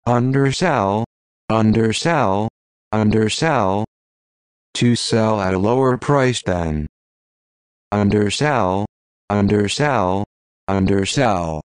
undersell, undersell, undersell. To sell at a lower price than. Undersell, undersell, undersell.